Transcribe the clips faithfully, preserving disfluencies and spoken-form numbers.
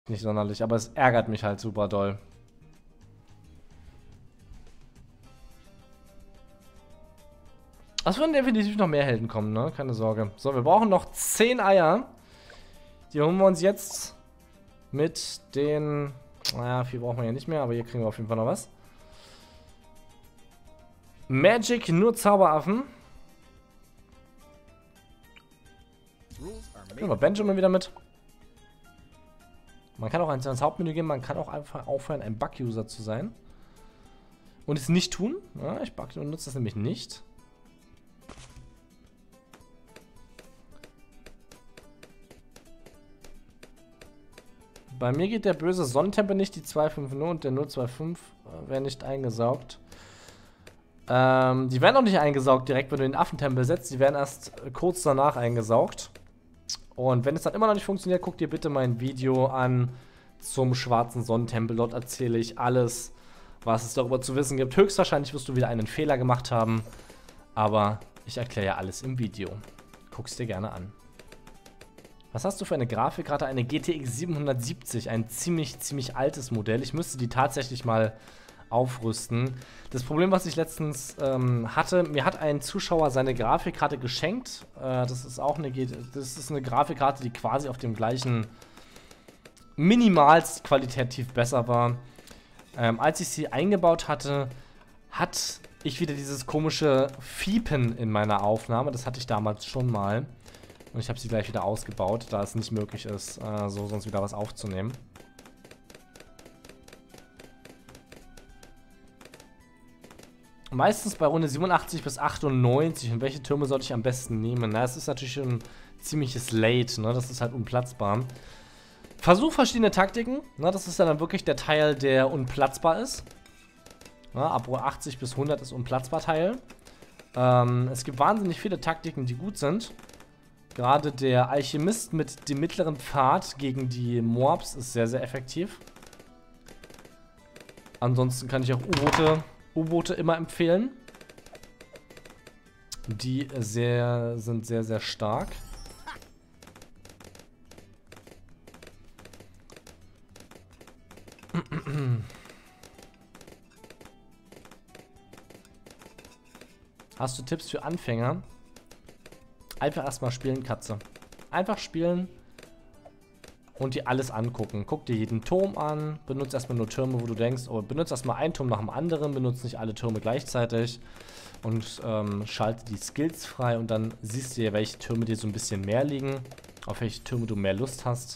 nicht sonderlich, aber es ärgert mich halt super doll. Es würden definitiv noch mehr Helden kommen, ne? Keine Sorge. So, wir brauchen noch zehn Eier. Die holen wir uns jetzt mit den... Naja, viel brauchen wir ja nicht mehr, aber hier kriegen wir auf jeden Fall noch was. Magic, nur Zauberaffen. Nehmen wir Benjamin wieder mit. Man kann auch ins Hauptmenü gehen, man kann auch einfach aufhören, ein Bug-User zu sein. Und es nicht tun. Ja, ich bug und nutze das nämlich nicht. Bei mir geht der böse Sonnentempel nicht, die zwei Punkt fünf null und der null zwei fünf äh, werden nicht eingesaugt. Ähm, die werden auch nicht eingesaugt direkt, wenn du den Affentempel setzt. Die werden erst äh, kurz danach eingesaugt. Und wenn es dann immer noch nicht funktioniert, guck dir bitte mein Video an zum schwarzen Sonnentempel. Dort erzähle ich alles, was es darüber zu wissen gibt. Höchstwahrscheinlich wirst du wieder einen Fehler gemacht haben. Aber ich erkläre ja alles im Video. Guck's dir gerne an. Was hast du für eine Grafikkarte? Eine G T X siebenhundertsiebzig, ein ziemlich, ziemlich altes Modell. Ich müsste die tatsächlich mal aufrüsten. Das Problem, was ich letztens ähm, hatte, mir hat ein Zuschauer seine Grafikkarte geschenkt. Äh, das ist auch eine, das ist eine Grafikkarte, die quasi auf dem gleichen minimalst qualitativ besser war. Ähm, als ich sie eingebaut hatte, hat ich wieder dieses komische Fiepen in meiner Aufnahme. Das hatte ich damals schon mal. Und ich habe sie gleich wieder ausgebaut, da es nicht möglich ist, äh, so sonst wieder was aufzunehmen. Meistens bei Runde siebenundachtzig bis achtundneunzig. Und welche Türme sollte ich am besten nehmen? Na, es ist natürlich schon ein ziemliches Late, ne? Das ist halt unplatzbar. Versuch verschiedene Taktiken. Ne? Das ist ja dann wirklich der Teil, der unplatzbar ist. Ne? Ab achtzig bis hundert ist unplatzbar Teil. Ähm, es gibt wahnsinnig viele Taktiken, die gut sind. Gerade der Alchemist mit dem mittleren Pfad gegen die Moabs ist sehr, sehr effektiv. Ansonsten kann ich auch U-Boote U-Boote immer empfehlen. Die sehr, sind sehr, sehr stark. Hast du Tipps für Anfänger? Einfach erstmal spielen, Katze. Einfach spielen und dir alles angucken. Guck dir jeden Turm an, benutze erstmal nur Türme, wo du denkst, oh, benutze erstmal einen Turm nach dem anderen, benutze nicht alle Türme gleichzeitig und ähm, schalte die Skills frei und dann siehst du dir, welche Türme dir so ein bisschen mehr liegen, auf welche Türme du mehr Lust hast.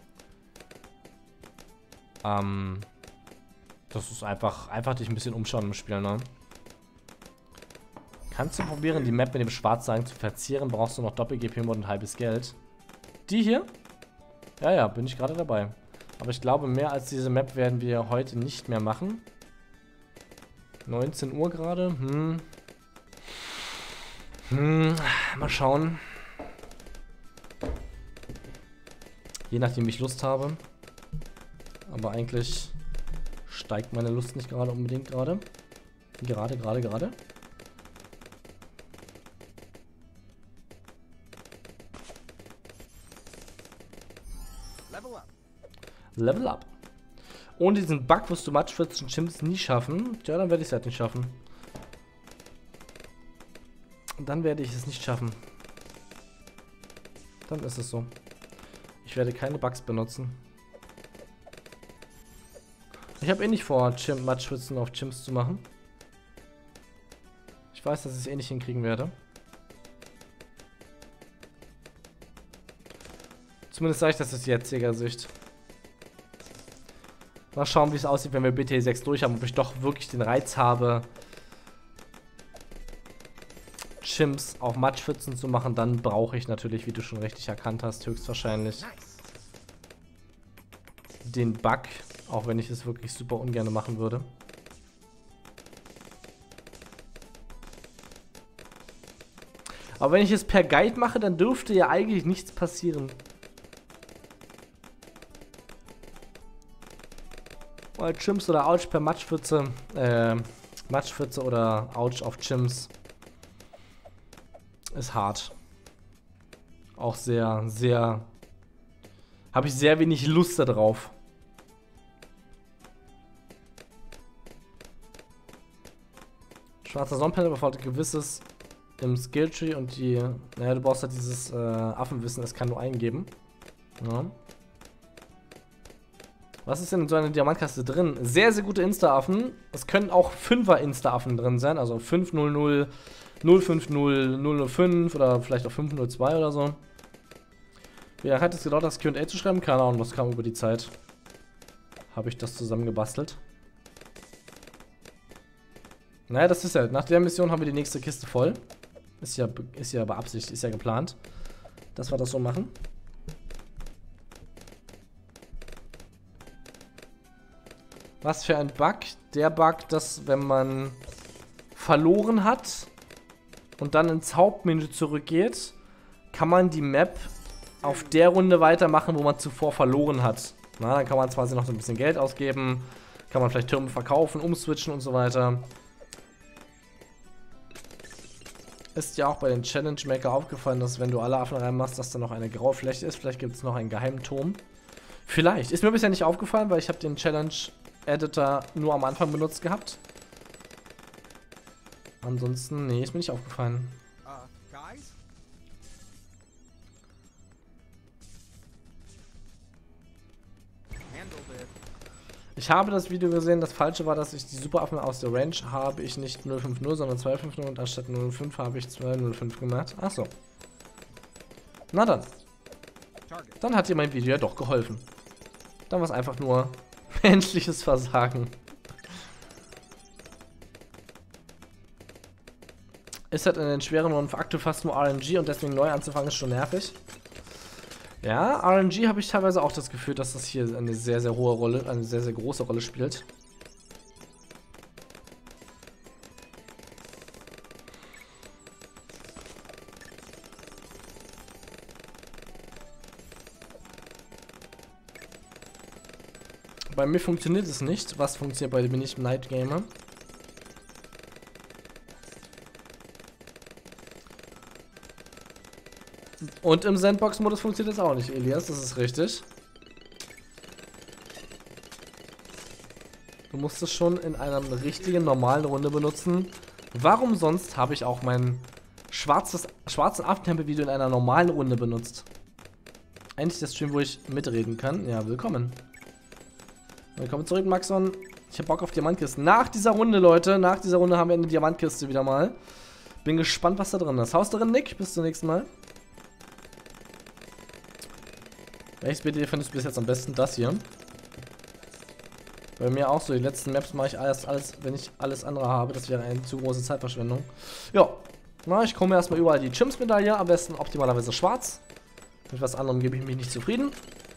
Ähm, das ist einfach, einfach dich ein bisschen umschauen im Spiel, ne? Kannst du probieren, die Map mit dem Schwarzsagen zu verzieren? Brauchst du noch Doppel-G P-Mod und halbes Geld? Die hier? Ja, ja, bin ich gerade dabei. Aber ich glaube, mehr als diese Map werden wir heute nicht mehr machen. neunzehn Uhr gerade. Hm. Hm. Mal schauen. Je nachdem, wie ich Lust habe. Aber eigentlich steigt meine Lust nicht gerade unbedingt gerade. Gerade, gerade, gerade. Level up. Ohne diesen Bug wirst du Matschwürzen Chimps nie schaffen. Tja, dann werde ich es halt nicht schaffen. Dann werde ich es nicht schaffen. Dann ist es so. Ich werde keine Bugs benutzen. Ich habe eh nicht vor, Chimp Matschwürzen auf Chimps zu machen. Ich weiß, dass ich es eh nicht hinkriegen werde. Zumindest sage ich das aus jetziger Sicht. Mal schauen, wie es aussieht, wenn wir B T sechs durch haben, ob ich doch wirklich den Reiz habe, Chimps auf Matschpfützen zu machen. Dann brauche ich natürlich, wie du schon richtig erkannt hast, höchstwahrscheinlich den Bug, auch wenn ich es wirklich super ungern machen würde. Aber wenn ich es per Guide mache, dann dürfte ja eigentlich nichts passieren. Weil Chimps oder Ouch per Matschpfütze, äh, Matschpfütze oder Ouch auf Chimps ist hart. Auch sehr, sehr, habe ich sehr wenig Lust darauf. Schwarzer Sonnenpanel befolgt gewisses im Skilltree und die. Naja, du brauchst halt dieses äh, Affenwissen, das kann nur eingeben. Ja. Was ist denn in so einer Diamantkaste drin? Sehr, sehr gute Insta-Affen. Es können auch fünfer Insta-Affen drin sein, also fünf null null, null fünf null, null null fünf oder vielleicht auch fünf null zwei oder so. Wie lange hat es gedauert, das Q und A zu schreiben? Keine Ahnung, das kam über die Zeit. Habe ich das zusammengebastelt. Naja, das ist ja, nach der Mission haben wir die nächste Kiste voll. Ist ja, ist ja beabsichtigt, ist ja geplant, dass wir das so machen. Was für ein Bug? Der Bug, dass wenn man verloren hat und dann ins Hauptmenü zurückgeht, kann man die Map auf der Runde weitermachen, wo man zuvor verloren hat. Na, dann kann man quasi noch so ein bisschen Geld ausgeben, kann man vielleicht Türme verkaufen, umswitchen und so weiter. Ist ja auch bei den Challenge Maker aufgefallen, dass wenn du alle Affen reinmachst, dass da noch eine graue Fläche ist. Vielleicht gibt es noch einen geheimen Turm. Vielleicht. Ist mir bisher nicht aufgefallen, weil ich habe den Challenge Editor nur am Anfang benutzt gehabt. Ansonsten, nee, ist mir nicht aufgefallen. Uh, guys? Handled it. Ich habe das Video gesehen, das Falsche war, dass ich die Superaffen aus der Range habe ich nicht null fünf null, sondern zwei fünf null und anstatt null fünf habe ich zwei null fünf gemacht. Achso. Na dann. Dann hat dir mein Video ja doch geholfen. Dann war es einfach nur menschliches Versagen. Ist halt in den schweren Runden aktuell fast nur R N G und deswegen neu anzufangen ist schon nervig. Ja, R N G habe ich teilweise auch das Gefühl, dass das hier eine sehr, sehr hohe Rolle, eine sehr, sehr große Rolle spielt. Bei mir funktioniert es nicht. Was funktioniert bei dir? Bin ich Night Gamer? Und im Sandbox-Modus funktioniert es auch nicht, Elias. Das ist richtig. Du musst es schon in einer richtigen, normalen Runde benutzen. Warum sonst habe ich auch mein schwarzes, schwarzen Affentempel-Video in einer normalen Runde benutzt? Eigentlich der Stream, wo ich mitreden kann. Ja, willkommen. Willkommen zurück, Maxon. Ich habe Bock auf Diamantkisten. Nach dieser Runde, Leute, nach dieser Runde haben wir eine Diamantkiste wieder mal. Bin gespannt, was da drin ist. Haust drin, Nick? Bis zum nächsten Mal. Welches B D findest du bis jetzt am besten? Das hier. Bei mir auch so. Die letzten Maps mache ich alles, alles, wenn ich alles andere habe. Das wäre eine zu große Zeitverschwendung. Ja. Na, ich komme erstmal überall die Chimps-Medaille. Am besten optimalerweise schwarz. Mit was anderem gebe ich mich nicht zufrieden.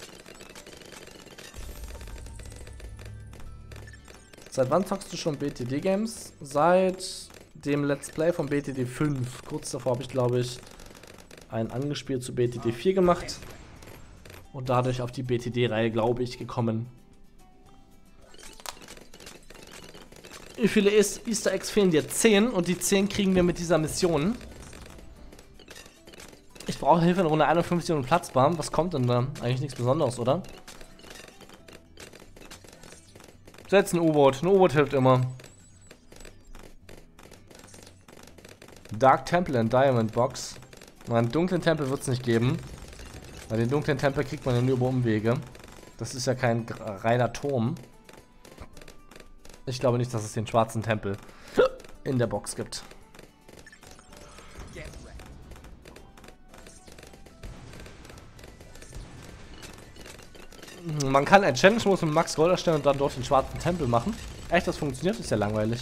Seit wann zockst du schon B T D-Games? Seit dem Let's Play von B T D fünf. Kurz davor habe ich, glaube ich, ein Angespiel zu B T D vier gemacht. Und dadurch auf die B T D-Reihe, glaube ich, gekommen. Wie viele Easter Eggs fehlen dir? zehn. Und die zehn kriegen wir mit dieser Mission. Ich brauche Hilfe in Runde einundfünfzig und Platzbar. Was kommt denn da? Eigentlich nichts Besonderes, oder? Setz ein U-Boot. Ein U-Boot hilft immer. Dark Temple and Diamond Box. Einen dunklen Tempel wird es nicht geben. Weil den dunklen Tempel kriegt man ja nur über Umwege. Das ist ja kein reiner Turm. Ich glaube nicht, dass es den schwarzen Tempel in der Box gibt. Man kann ein Challenge-Modus mit Max Gold erstellen und dann dort den schwarzen Tempel machen. Echt, das funktioniert? Ist ja langweilig.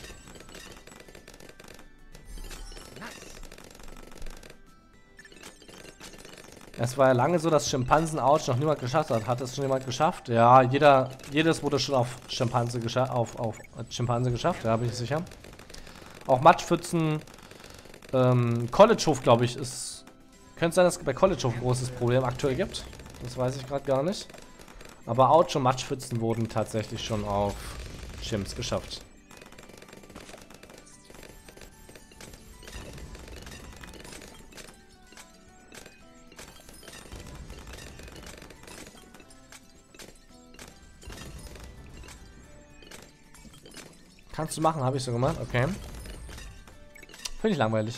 Es war ja lange so, dass Schimpansen-Ouch noch niemand geschafft hat. Hat es schon jemand geschafft? Ja, jeder, jedes wurde schon auf Schimpanse, gescha auf, auf Schimpanse geschafft, ja, bin ich sicher. Auch Matschpfützen, ähm, Collegehof, glaube ich, ist... Könnte sein, dass es bei Collegehof ein großes Problem aktuell gibt. Das weiß ich gerade gar nicht. Aber Ouch und Matschpfützen wurden tatsächlich schon auf Chimps geschafft. Kannst du machen, habe ich so gemacht, okay. Finde ich langweilig.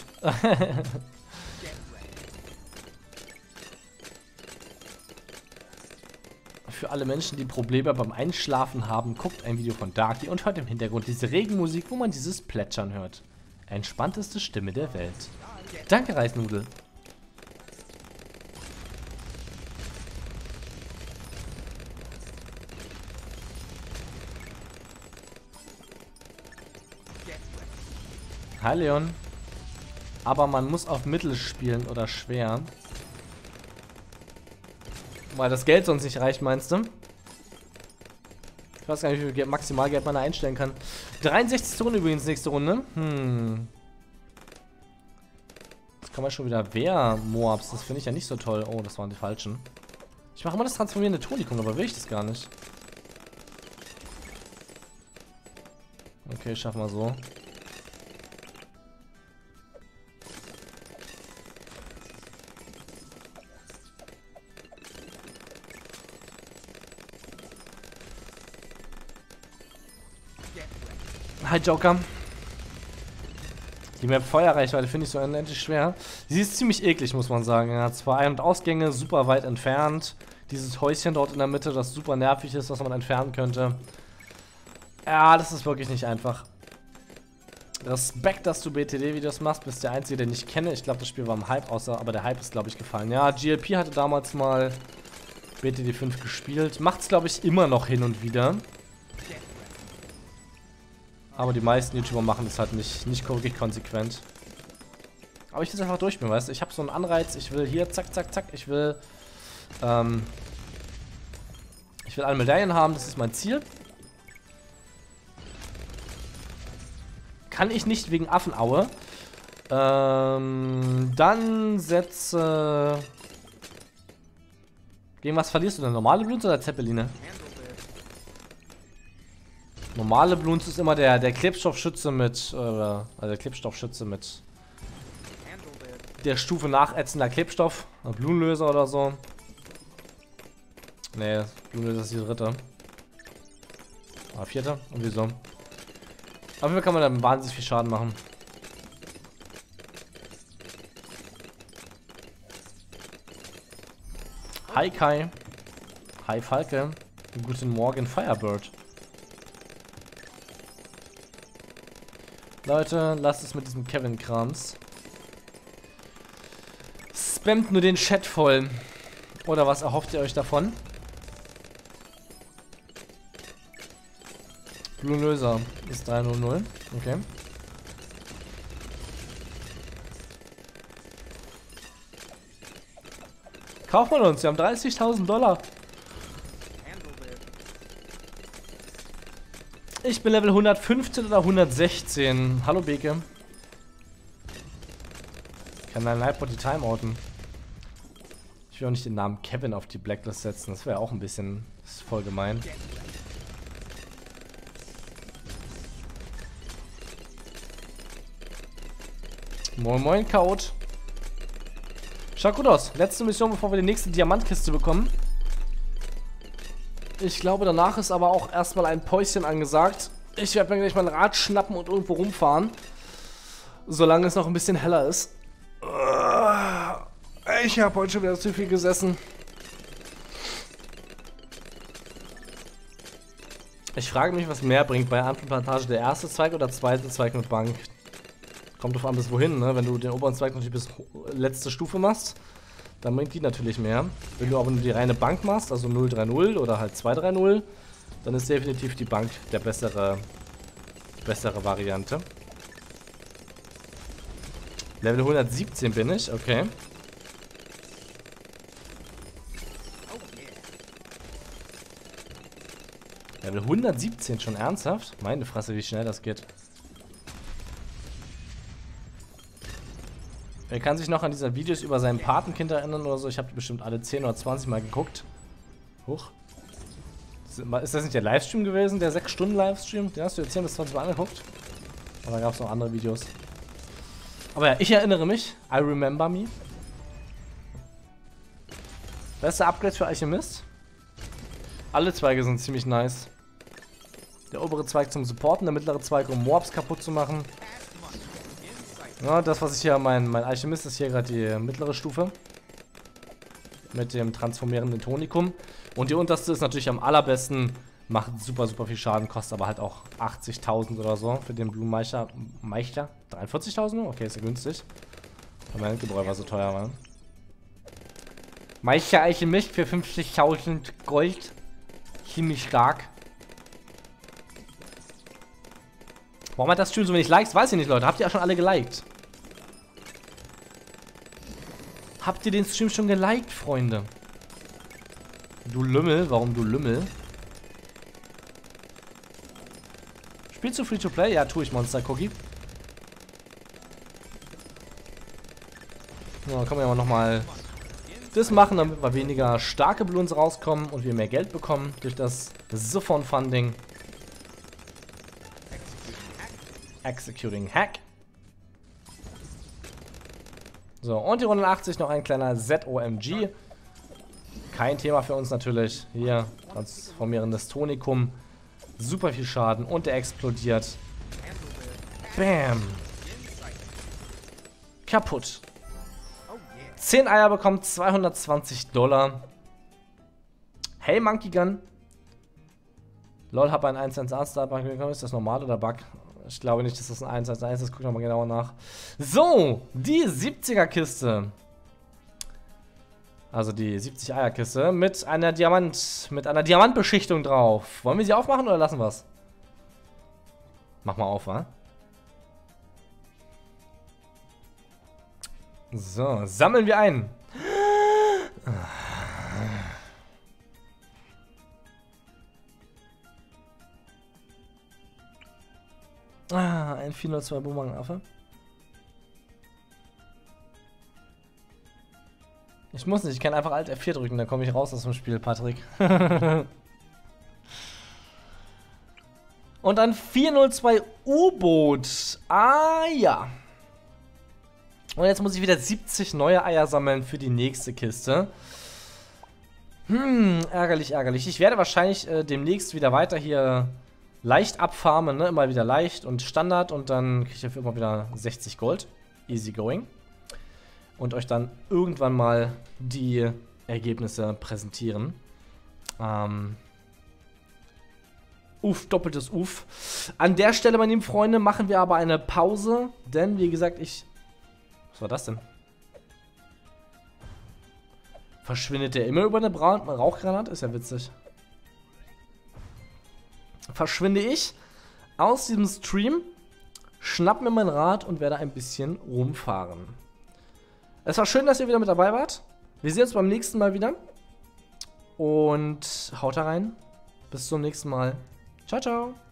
Für alle Menschen, die Probleme beim Einschlafen haben, guckt ein Video von Darky und hört im Hintergrund diese Regenmusik, wo man dieses Plätschern hört. Entspannteste Stimme der Welt. Danke, Reisnudel. Hi, Leon. Aber man muss auf Mittel spielen oder schwer. Weil das Geld sonst nicht reicht, meinst du? Ich weiß gar nicht, wie viel Maximalgeld man da einstellen kann. dreiundsechzig Runden übrigens nächste Runde. Hm. Jetzt kann man schon wieder Wehr-Moabs. Das finde ich ja nicht so toll. Oh, das waren die falschen. Ich mache immer das transformierende Tonikum, aber will ich das gar nicht. Okay, schaffen wir so. Hi Joker. Die Map Feuerreichweite finde ich so unendlich schwer. Sie ist ziemlich eklig, muss man sagen. Ja, zwei Ein- und Ausgänge, super weit entfernt. Dieses Häuschen dort in der Mitte, das super nervig ist, was man entfernen könnte. Ja, das ist wirklich nicht einfach. Respekt, dass du B T D-Videos machst. Bist der Einzige, den ich kenne. Ich glaube, das Spiel war im Hype, außer, aber der Hype ist, glaube ich, gefallen. Ja, G L P hatte damals mal B T D fünf gespielt. Macht's, glaube ich, immer noch hin und wieder. Aber die meisten YouTuber machen das halt nicht, nicht wirklich konsequent. Aber ich will es einfach durchspielen, weißt du? Ich habe so einen Anreiz, ich will hier zack, zack, zack, ich will, ähm, ich will alle Medaillen haben, das ist mein Ziel. Kann ich nicht wegen Affenaue. Ähm, dann setze... Gegen was verlierst du denn? Normale Blut oder Zeppeline? Normale Bloons ist immer der, der Klebstoffschütze mit, äh, also der Klebstoffschütze mit der Stufe nachätzender Klebstoff. Ein Blumenlöser oder so. Nee, Blumenlöser ist die dritte. Ah, vierte? Und wieso? Auf jeden Fall kann man dann wahnsinnig viel Schaden machen. Hi Kai. Hi Falke. Guten Morgen Firebird. Leute, lasst es mit diesem Kevin-Krams. Spammt nur den Chat voll. Oder was erhofft ihr euch davon? Blumenlöser ist drei null null. Okay. Kauft man uns, wir haben dreißigtausend Dollar. Ich bin Level hundertfünfzehn oder hundertsechzehn. Hallo Beke. Ich kann deinen Nightbot die timeouten. Ich will auch nicht den Namen Kevin auf die Blacklist setzen. Das wäre auch ein bisschen... Das ist voll gemein. Moin moin, Chaot. Schaut gut aus. Letzte Mission, bevor wir die nächste Diamantkiste bekommen. Ich glaube, danach ist aber auch erstmal ein Päuschen angesagt. Ich werde mir gleich mein Rad schnappen und irgendwo rumfahren. Solange es noch ein bisschen heller ist. Ich habe heute schon wieder zu viel gesessen. Ich frage mich, was mehr bringt bei Apfelplantage, der erste Zweig oder der zweite Zweig mit Bank. Kommt drauf an, bis wohin, ne? Wenn du den oberen Zweig natürlich bis letzte Stufe machst, dann bringt die natürlich mehr. Wenn du aber nur die reine Bank machst, also null drei null oder halt zwei drei null, dann ist definitiv die Bank der bessere, die bessere Variante. Level hundertsiebzehn bin ich, okay. Level hundertsiebzehn schon ernsthaft? Meine Fresse, wie schnell das geht. Wer kann sich noch an diese Videos über sein Patenkind erinnern oder so? Ich habe die bestimmt alle zehn oder zwanzig Mal geguckt. Huch. Ist das nicht der Livestream gewesen? Der sechs Stunden Livestream? Den hast du jetzt zehn bis zwanzig Mal angeguckt? Aber da gab es noch andere Videos. Aber ja, ich erinnere mich. I remember me. Beste Upgrade für Alchemist. Alle Zweige sind ziemlich nice. Der obere Zweig zum Supporten, der mittlere Zweig um Moabs kaputt zu machen. Ja, das, was ich hier, mein, mein Alchemist ist hier gerade die mittlere Stufe. Mit dem transformierenden Tonikum. Und die unterste ist natürlich am allerbesten. Macht super, super viel Schaden. Kostet aber halt auch achtzigtausend oder so für den Blumenmeister. Meister? dreiundvierzigtausend nur? Okay, ist ja günstig. Weil mein Gebräu war so teuer, war. Meister Alchemist für fünfzigtausend Gold. Ziemlich stark. Warum hat das Stream so wenig Likes? Weiß ich nicht, Leute. Habt ihr ja schon alle geliked? Habt ihr den Stream schon geliked, Freunde? Du Lümmel. Warum du Lümmel? Spielst du Free-to-Play? Ja, tue ich, Monster Cookie. So, dann können wir aber nochmal das machen, damit wir weniger starke Balloons rauskommen und wir mehr Geld bekommen durch das Siphon-Funding. Executing Hack. So, und die Runde achtzig noch ein kleiner Z O M G. Kein Thema für uns natürlich. Hier, transformierendes Tonikum. Super viel Schaden und der explodiert. Bam. Kaputt. zehn Eier bekommt zweihundertzwanzig Dollar. Hey Monkey Gun. Lol, hab ein eins eins eins Star Bug bekommen. Ist das normal oder Bug? Ich glaube nicht, dass das ein eins eins eins ist. Guck nochmal genauer nach. So, die siebziger Kiste. Also die siebzig Eier Kiste mit einer Diamant, mit einer Diamantbeschichtung drauf. Wollen wir sie aufmachen oder lassen wir es? Mach mal auf, wa? So, sammeln wir ein. Ah, ein vier null zwei Boomerang-Affe. Ich muss nicht, ich kann einfach Alt F vier drücken, dann komme ich raus aus dem Spiel, Patrick. Und ein vier null zwei U-Boot. Ah ja. Und jetzt muss ich wieder siebzig neue Eier sammeln für die nächste Kiste. Hm, ärgerlich, ärgerlich. Ich werde wahrscheinlich äh, demnächst wieder weiter hier leicht abfarmen, ne? Immer wieder leicht und Standard und dann kriege ich dafür immer wieder sechzig Gold. Easy going. Und euch dann irgendwann mal die Ergebnisse präsentieren. Ähm. Uff, doppeltes Uff. An der Stelle, meine lieben Freunde, machen wir aber eine Pause, denn wie gesagt, ich... Was war das denn? Verschwindet der immer über eine Bra Rauchgranate? Ist ja witzig. Verschwinde ich aus diesem Stream, schnapp mir mein Rad und werde ein bisschen rumfahren. Es war schön, dass ihr wieder mit dabei wart. Wir sehen uns beim nächsten Mal wieder. Und haut da rein. Bis zum nächsten Mal. Ciao, ciao.